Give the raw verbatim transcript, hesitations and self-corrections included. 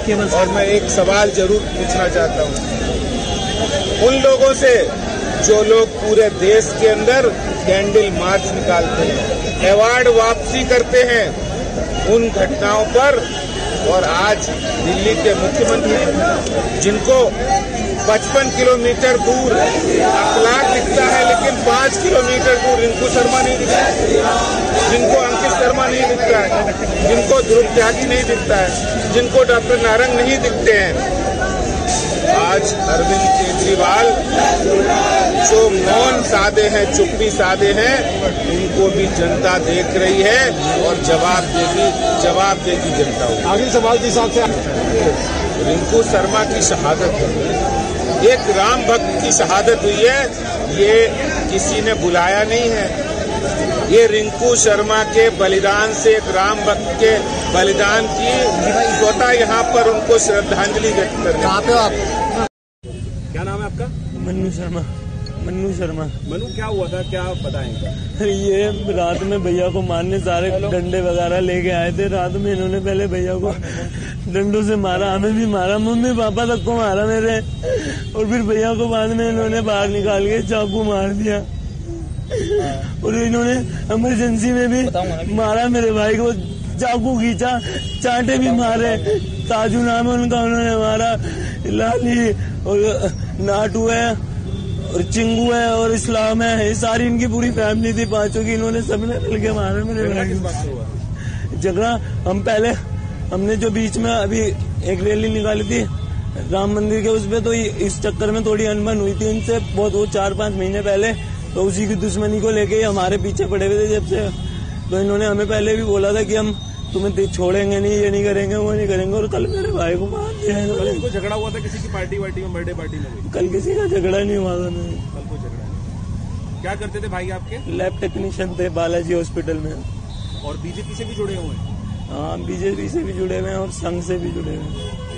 केवल। और मैं एक सवाल जरूर पूछना चाहता हूँ उन लोगों से जो लोग पूरे देश के अंदर कैंडल मार्च निकालते हैं, अवार्ड वापसी करते हैं उन घटनाओं पर, और आज दिल्ली के मुख्यमंत्री जिनको पचपन किलोमीटर दूर अखलाक दिखता है लेकिन पांच किलोमीटर दूर रिंकू शर्मा नहीं दिखता है, जिनको अंकित शर्मा नहीं दिखता है, जिनको ध्रुव त्यागी नहीं दिखता है, जिनको डॉक्टर नारंग नहीं दिखते हैं, आज अरविंद केजरीवाल जो मौन साधे हैं, चुप्पी साधे हैं, उनको भी जनता देख रही है और जवाब देगी जवाब देगी जनता। आखिरी सवाल के हिसाब से रिंकू शर्मा की शहादत है, एक राम भक्त की शहादत हुई है, ये किसी ने बुलाया नहीं है, ये रिंकू शर्मा के बलिदान से एक राम भक्त के बलिदान की स्वतः यहाँ पर उनको श्रद्धांजलि व्यक्त कर। कहाँ पे हो आप? क्या नाम है आपका? मन्नू शर्मा। मन्नू शर्मा। मनु, क्या हुआ था, क्या बताएंगे? ये रात में भैया को मारने सारे डंडे वगैरह लेके आए थे। रात में इन्होंने पहले भैया को डंडों से मारा, हमें भी मारा, मम्मी पापा तक को मारा मेरे, और फिर भैया को बाद में इन्होंने बाहर निकाल के चाकू मार दिया, और इन्होंने इमरजेंसी में भी मारा मेरे भाई को, चाकू खींचा, चांटे भी मारे। ताजू नाम है उनका, उन्होंने मारा। लाली और नाटू है और चिंगू है और इस्लाम है, ये सारी इनकी पूरी फैमिली थी पांचों की, इन्होंने सबने मिलके मारा मेरे भाई को। झगड़ा हम पहले हमने जो बीच में अभी एक रैली निकाली थी राम मंदिर के, उसपे तो इस चक्कर में थोड़ी अनबन हुई थी उनसे बहुत, वो चार पांच महीने पहले, तो उसी की दुश्मनी को लेके हमारे पीछे पड़े हुए थे जब से। तो इन्होंने हमें पहले भी बोला था कि हम तुम्हें छोड़ेंगे नहीं, ये नहीं करेंगे, वो नहीं करेंगे, और कल मेरे भाई को मार दिया है। कल झगड़ा हुआ था किसी की पार्टी वार्टी में, बर्थडे पार्टी में? कल किसी का झगड़ा नहीं हुआ था। नहीं, कल कोई झगड़ा नहीं। क्या करते थे भाई आपके? लैब टेक्नीशियन थे बालाजी हॉस्पिटल में। और बीजेपी से भी जुड़े हुए हैं? हाँ, बीजेपी से भी जुड़े हुए हैं और संघ से भी जुड़े हुए हैं।